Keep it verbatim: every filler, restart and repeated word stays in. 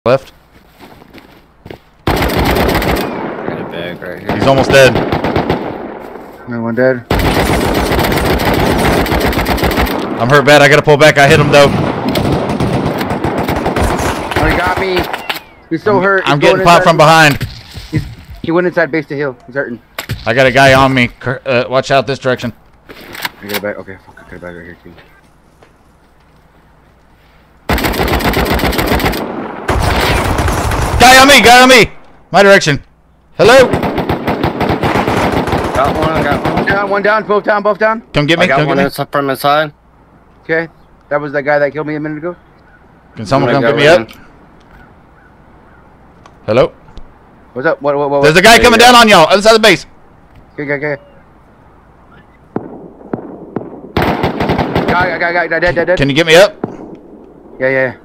Left. Got a bag right here. He's almost dead. No one dead. I'm hurt bad. I gotta pull back. I hit him though. Oh, he got me. He's so I'm, hurt. He's I'm getting popped from behind. He's, he went inside base to hill. He's hurting. I got a guy on me. Uh, watch out this direction. I got a bag. Okay, fuck. I got a bag right here too. Guy on me. Guy on me. My direction. Hello. Got one. Got one. One down. One down. Both down. Both down. Come get me. I got Come one get me. from inside. Okay. That was the guy that killed me a minute ago. Can someone I'm come gonna get go me in. up? Hello. What's up? What? What? What? There's a guy There coming you go. down on y'all. Other side of the base. Okay. Okay. Okay. Guy. Guy. Guy. Guy. Dead. Dead. Dead. Can you get me up? Yeah. Yeah.